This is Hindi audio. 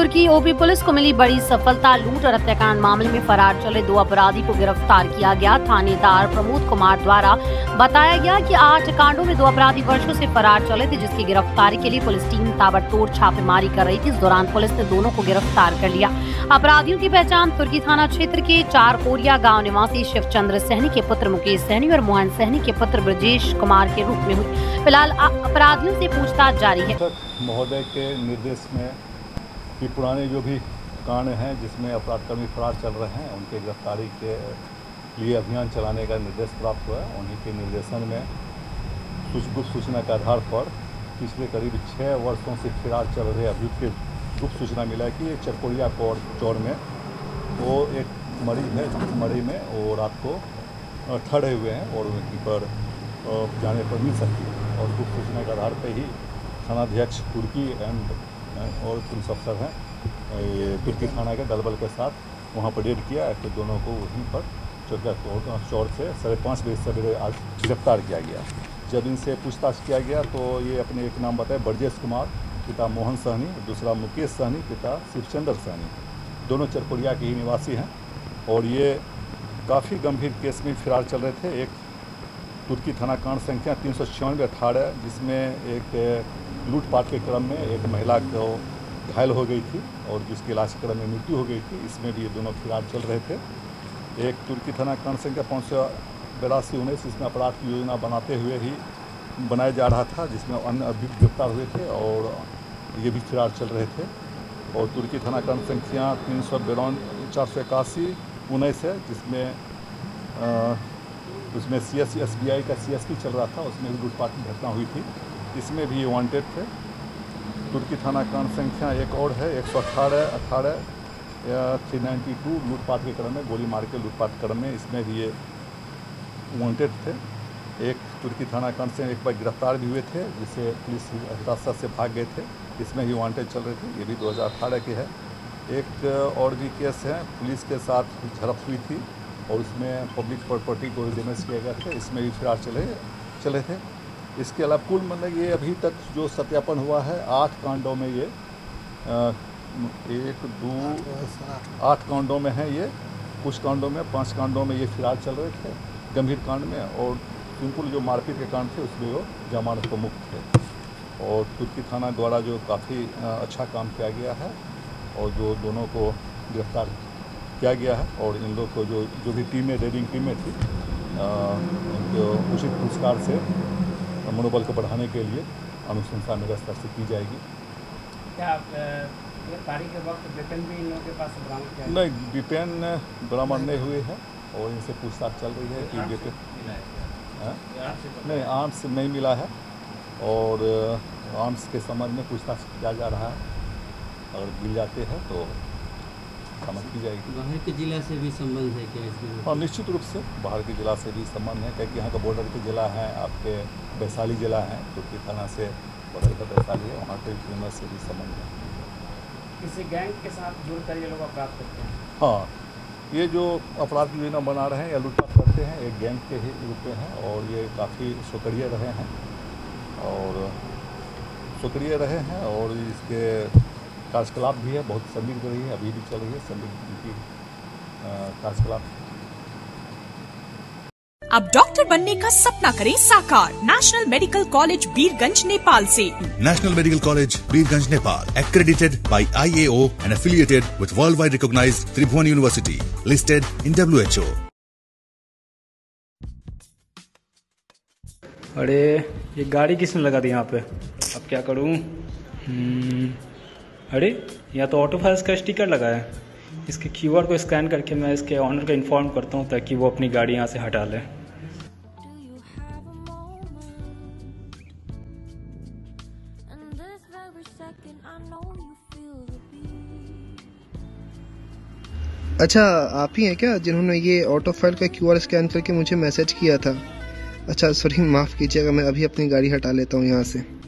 तुर्की ओपी पुलिस को मिली बड़ी सफलता। लूट और हत्याकांड मामले में फरार चले 2 अपराधी को गिरफ्तार किया गया। थानेदार प्रमोद कुमार द्वारा बताया गया कि 8 कांडों में 2 अपराधी वर्षों से फरार चले थे, जिसकी गिरफ्तारी के लिए पुलिस टीम ताबड़तोड़ छापेमारी कर रही थी। इस दौरान पुलिस ने दोनों को गिरफ्तार कर लिया। अपराधियों की पहचान तुर्की थाना क्षेत्र के चारकोरिया गाँव निवासी शिवचंद्र सहनी के पुत्र मुकेश सहनी और मोहन सहनी के पुत्र ब्रजेश कुमार के रूप में हुई। फिलहाल अपराधियों से पूछताछ जारी है। महोदय के निर्देश में कि पुराने जो भी कांड हैं जिसमें अपराधकर्मी फरार चल रहे हैं, उनके गिरफ्तारी के लिए अभियान चलाने का निर्देश प्राप्त हुआ। उन्हीं के निर्देशन में गुप्त सूचना के आधार पर पिछले करीब 6 वर्षों से फरार चल रहे अभियुक्त के गुप्त सूचना मिला कि चरकोरिया चौर में वो एक मरीज है, मरी में वो रात को ठहरे हुए हैं और उनकी पर जाने पर मिल सकती है। और गुप्त सूचना के आधार पर ही थानाध्यक्ष तुर्की और पुलिस अफसर हैं ये तुर्की थाना के दलबल के साथ वहाँ पर रेड किया। फिर दोनों को वहीं पर चौर से 5:30 बजे सवेरे आज गिरफ्तार किया गया। जब इनसे पूछताछ किया गया तो ये अपने एक नाम बताए, ब्रजेश कुमार पिता मोहन सहनी, दूसरा मुकेश सहनी पिता शिवचंद्र सहनी, दोनों चरकोरिया के ही निवासी हैं। और ये काफ़ी गंभीर केस में फरार चल रहे थे। एक तुर्की थाना कांड संख्या 396/18 जिसमें एक लूटपाट के क्रम में एक महिला को घायल हो गई थी और जिसके इलाज के क्रम में मृत्यु हो गई थी, इसमें भी ये दोनों फरार चल रहे थे। एक तुर्की थाना कांड संख्या 582/19 इसमें अपराध की योजना बनाते हुए ही बनाया जा रहा था, जिसमें अन्य अभियुक्त गिरफ्तार हुए थे और ये भी फरार चल रहे थे। और तुर्की थाना कांड संख्या 382/481/19 है जिसमें SBI का CSP चल रहा था, उसमें भी लूटपाट की घटना हुई थी, इसमें भी ये वांटेड थे। तुर्की थाना कांड संख्या एक और है 118/18 या 392 लूटपाट के क्रम में गोली मार के लूटपाट क्रम में, इसमें भी ये वांटेड थे। एक तुर्की थाना कांड से एक बार गिरफ्तार भी हुए थे, जिसे पुलिस हिरासत से भाग गए थे, इसमें भी वांटेड चल रहे थे, ये भी 2018 के है। एक और भी केस है, पुलिस के साथ झड़प हुई थी और इसमें पब्लिक प्रॉपर्टी को डैमेज किया गया था, इसमें भी फरार चले थे। इसके अलावा कुल मतलब ये अभी तक जो सत्यापन हुआ है 8 कांडों में ये 8 कांडों में है ये, कुछ कांडों में 5 कांडों में ये फरार चल रहे थे गंभीर कांड में, और सिंपल जो मारपीट के कांड थे उसमें वो जमानत को मुक्त थे। और तुर्की थाना द्वारा जो काफ़ी अच्छा काम किया गया है और जो दोनों को गिरफ्तार किया गया है और इन लोग को जो भी टीमें रेडिंग टीमें थी उचित पुरस्कार से मनोबल को बढ़ाने के लिए अनुशंसा मेरे स्तर से की जाएगी। क्या गिरफ्तारी के वक्त वेपन भी इन लोगों के पास बरामद किया? नहीं, वेपन बरामद नहीं हुए हैं और इनसे पूछताछ चल रही है कि वेपन नहीं, आर्म्स नहीं मिला है और आर्म्स के संबंध में पूछताछ किया जा रहा है। अगर मिल जाते हैं तो समझ की जाएगी। बाहर के जिला से भी संबंध है क्या इसमें? हाँ, निश्चित रूप से बाहर के जिला से भी संबंध है, क्योंकि यहाँ का बॉर्डर के जिला हैं, आपके वैशाली जिला हैं, तुर्की थाना से बॉर्डर का वैशाली है, वहाँ के फेमस से भी संबंध है। किसी गैंग के साथ जुड़कर ये लोग अपराध करते हैं? हाँ, ये जो अपराध की योजना बना रहे हैं या लूटपाट करते हैं एक गैंग के ही रूप में हैं और ये काफ़ी सक्रिय रहे हैं और इसके कार्यकलाप भी है, बहुत संदिग्ध रही है, अभी भी चल रही है संदिग्ध की कार्यकलाप। अब डॉक्टर बनने का सपना करें साकार national medical college Birgunj Nepal से। National medical college Birgunj Nepal, accredited by IAO and affiliated with worldwide recognized Tribhuvan University, listed in WHO. अरे ये गाड़ी किसने लगा दी यहाँ पे? अब क्या करूँ? अरे यहाँ तो ऑटो फाइल्स का स्टिकर लगा है, इसके QR को स्कैन करके मैं इसके ऑनर को इन्फॉर्म करता हूँ ताकि वो अपनी गाड़ी यहाँ से हटा ले। अच्छा, आप ही हैं क्या जिन्होंने ये ऑटो फाइल का QR स्कैन करके मुझे मैसेज किया था? अच्छा सॉरी, माफ़ कीजिएगा, मैं अभी अपनी गाड़ी हटा लेता हूँ यहाँ से।